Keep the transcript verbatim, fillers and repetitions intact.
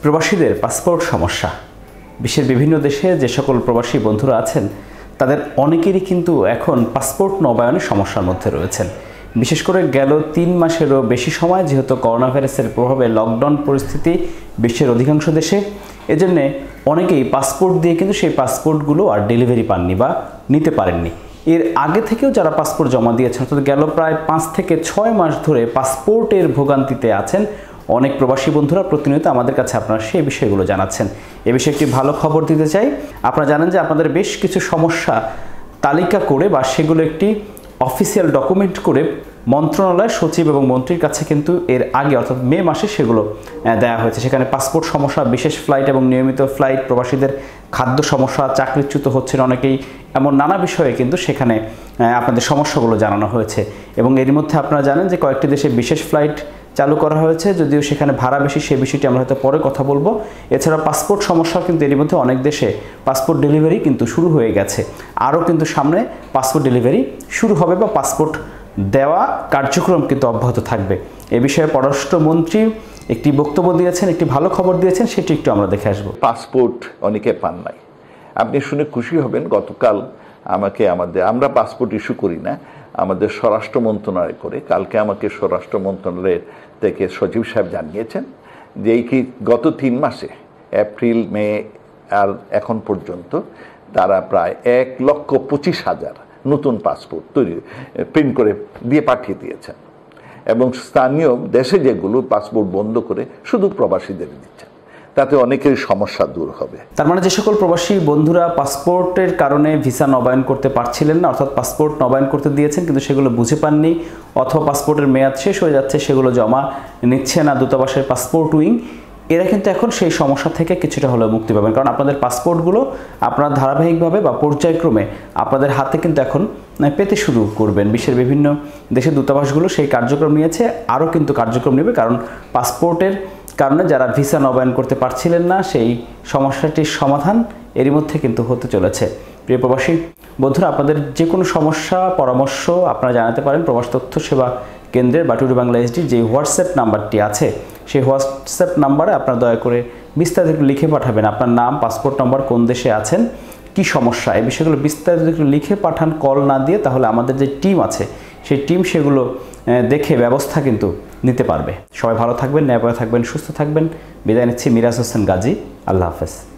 প্রবাসীদের পাসপোর্ট সমস্যা। বিশ্বের বিভিন্ন দেশে যে সকল প্রবাসী বন্ধুরা আছেন তাদের অনেকেরই কিন্তু এখন পাসপোর্ট নবায়নের সমস্যার মধ্যে রয়েছেন। বিশেষ করে গেল তিন মাসেরও বেশি সময় যেহেতু করোনা ভাইরাসের প্রভাবে লকডাউন পরিস্থিতি বিশ্বের অধিকাংশ দেশে, এজন্য অনেকেই পাসপোর্ট দিয়ে কিন্তু সেই পাসপোর্টগুলো আর ডেলিভারি পাননি বা নিতে পারেননি। এর আগে থেকেও যারা পাসপোর্ট জমা দিয়েছেন, অর্থাৎ গেল প্রায় পাঁচ থেকে ছয় মাস ধরে পাসপোর্টের ভোগান্তিতে আছেন অনেক প্রবাসী বন্ধুরা। প্রতিনিয়ত আমাদের কাছে আপনারা সেই বিষয়গুলো জানাচ্ছেন। এ বিষয়ে একটি ভালো খবর দিতে চাই। আপনারা জানেন যে আপনাদের বেশ কিছু সমস্যা তালিকা করে বা সেগুলো একটি অফিসিয়াল ডকুমেন্ট করে মন্ত্রণালয়ের সচিব এবং মন্ত্রীর কাছে কিন্তু এর আগে অর্থাৎ মে মাসে সেগুলো দেওয়া হয়েছে। সেখানে পাসপোর্ট সমস্যা, বিশেষ ফ্লাইট এবং নিয়মিত ফ্লাইট, প্রবাসীদের খাদ্য সমস্যা, চাকরিচ্যুত হচ্ছেন অনেকেই, এমন নানা বিষয়ে কিন্তু সেখানে আপনাদের সমস্যাগুলো জানানো হয়েছে। এবং এর মধ্যে আপনারা জানেন যে কয়েকটি দেশে বিশেষ ফ্লাইট চালু করা হয়েছে, যদিও সেখানে ভাড়া বেশি, সে বিষয়টি আমরা হয়তো পরে কথা বলবো। এছাড়া পাসপোর্ট সমস্যা কিন্তু এর মধ্যে অনেক দেশে পাসপোর্ট ডেলিভারি কিন্তু শুরু হয়ে গেছে। আরও কিন্তু সামনে পাসপোর্ট ডেলিভারি শুরু হবে বা পাসপোর্ট দেওয়া কার্যক্রম কিন্তু অব্যাহত থাকবে। এ বিষয়ে পররাষ্ট্রমন্ত্রী একটি বক্তব্য দিয়েছেন, একটি ভালো খবর দিয়েছেন, সেটি একটু আমরা দেখে আসবো। পাসপোর্ট অনেকে পান নাই, আপনি শুনে খুশি হবেন। গতকাল আমাকে আমাদের আমরা পাসপোর্ট ইস্যু করি না, আমাদের স্বরাষ্ট্র মন্ত্রণালয় করে। কালকে আমাকে স্বরাষ্ট্র মন্ত্রণালয়ের থেকে সচিব সাহেব জানিয়েছেন যে এই কি গত তিন মাসে এপ্রিল, মে আর এখন পর্যন্ত তারা প্রায় এক লক্ষ পঁচিশ হাজার নতুন পাসপোর্ট তৈরি প্রিন্ট করে দিয়ে পাঠিয়ে দিয়েছেন। এবং স্থানীয় দেশে যেগুলো পাসপোর্ট বন্ধ করে শুধু প্রবাসীদের দিচ্ছেন, তাতে অনেকেরই সমস্যা দূর হবে। তার মানে যে সকল প্রবাসী বন্ধুরা পাসপোর্টের কারণে ভিসা নবায়ন করতে পারছিলেন না, অর্থাৎ পাসপোর্ট নবায়ন করতে দিয়েছেন কিন্তু সেগুলো বুঝে পাননি, অথবা পাসপোর্টের মেয়াদ শেষ হয়ে যাচ্ছে, সেগুলো জমা নিচ্ছে না দূতাবাসের পাসপোর্ট উইং, এরা কিন্তু এখন সেই সমস্যা থেকে কিছুটা হলেও মুক্তি পাবেন। কারণ আপনাদের পাসপোর্টগুলো আপনারা ধারাবাহিকভাবে বা পর্যায়ক্রমে আপনাদের হাতে কিন্তু এখন পেতে শুরু করবেন। বিশ্বের বিভিন্ন দেশের দূতাবাসগুলো সেই কার্যক্রম নিয়েছে, আরও কিন্তু কার্যক্রম নেবে। কারণ পাসপোর্টের কারণে যারা ভিসা নবায়ন করতে পারছিলেন না, সেই সমস্যাটির সমাধান এরই মধ্যে কিন্তু হতে চলেছে। প্রিয় প্রবাসী বন্ধুরা, আপনাদের যে কোনো সমস্যা, পরামর্শ আপনারা জানাতে পারেন প্রবাস তথ্য সেবা কেন্দ্রের বা টুডে বাংলা এসডি যে হোয়াটসঅ্যাপ নাম্বারটি আছে, সেই হোয়াটসঅ্যাপ নাম্বারে আপনারা দয়া করে বিস্তারিত লিখে পাঠাবেন। আপনার নাম, পাসপোর্ট নম্বর, কোন দেশে আছেন, কি সমস্যা, এই বিষয়গুলো বিস্তারিত একটু লিখে পাঠান, কল না দিয়ে। তাহলে আমাদের যে টিম আছে সেই টিম সেগুলো দেখে ব্যবস্থা কিন্তু নিতে পারবে। সবাই ভালো থাকবেন, ন্যায়পরে থাকবেন, সুস্থ থাকবেন। বিদায় নিচ্ছি। মিরাজ হোসেন গাজী। আল্লাহ হাফেজ।